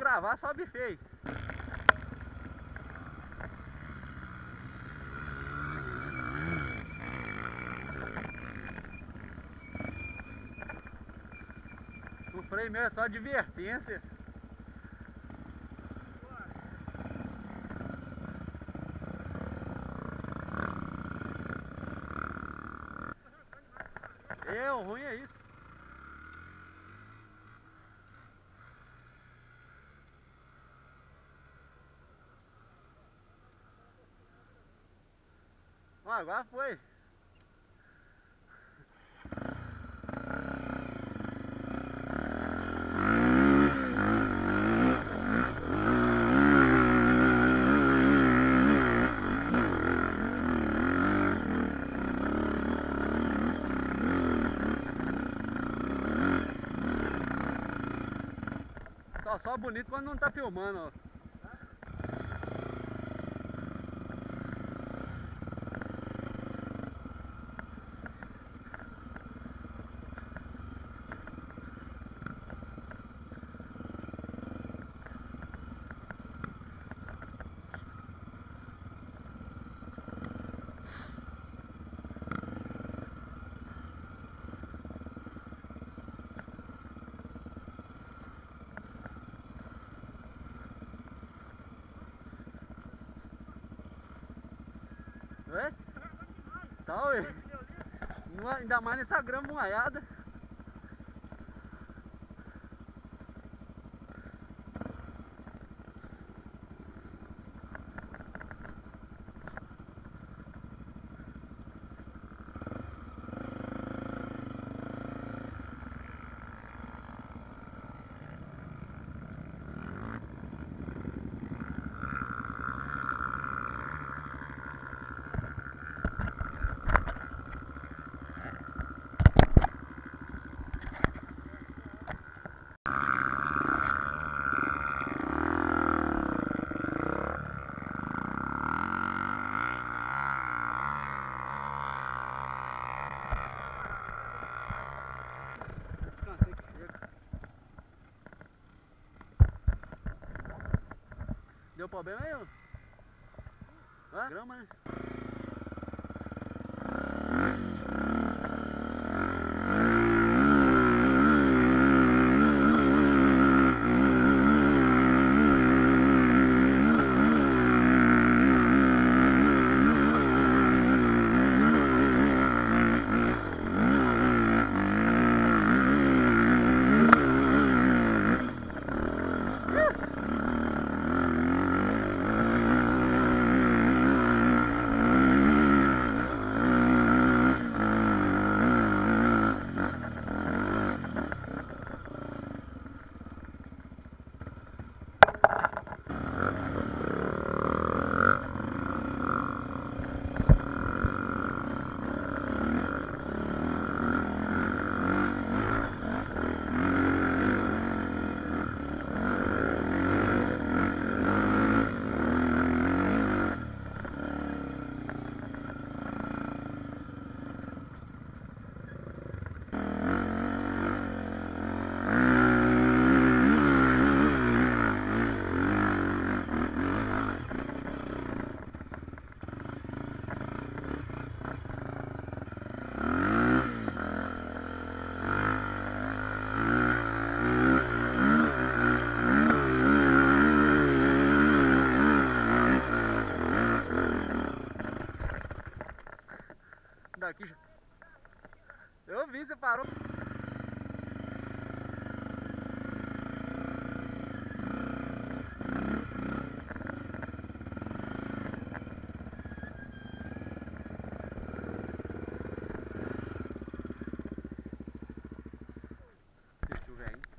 travar, sobe feio. O freio meu é só advertência. O ruim é isso. Agora foi. Só bonito quando não tá filmando, ó. É? Tá, ué. Ainda mais nessa grama moaiada. Deu problema aí, ó? Hã? Grama, né? Daqui. Eu vi, você parou. Deixa eu ver aí.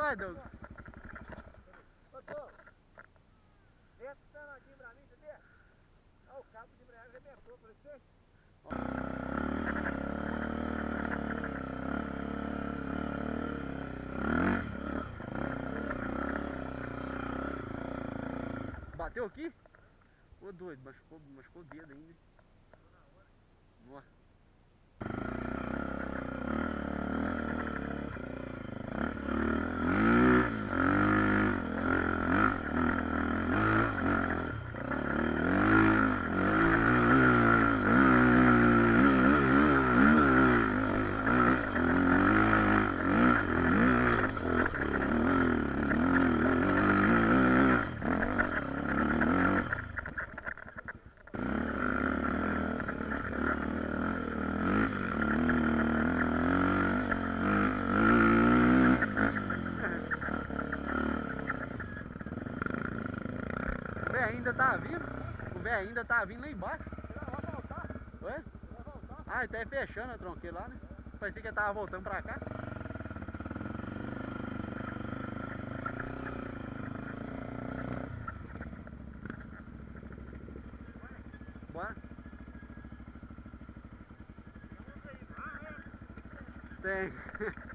Vai, Douglas. Ô, Tom, vê essa tanadinha pra mim, você vê? Ó, o cabo de embreagem arrebentou, pra você? Bateu aqui? Ô doido, machucou o dedo ainda. Nossa. O velho ainda tá vindo? O velho ainda tá vindo lá embaixo? Vai voltar. Oi? Vai voltar. Ah, ele tá fechando a tronqueira lá, né? Parecia que ele tava voltando pra cá. Bora. Tem.